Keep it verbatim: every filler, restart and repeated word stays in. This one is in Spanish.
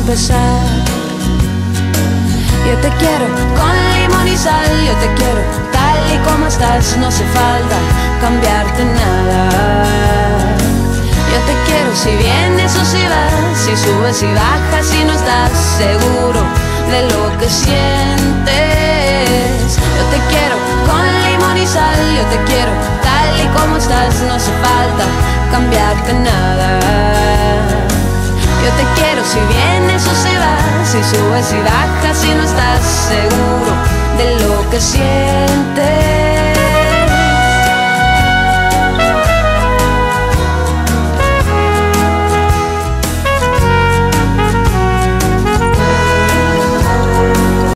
empezar. Yo te quiero con limón y sal, yo te quiero tal y como estás, no hace falta cambiarte nada. Yo te quiero si vienes o si vas, si subes y bajas, si no estás seguro de lo que sientes. Yo te quiero con limón y sal, yo te quiero tal y como estás, no hace falta cambiarte nada. Yo te quiero si vienes o si vas, si subes y bajas, si no estás seguro de lo que sientes.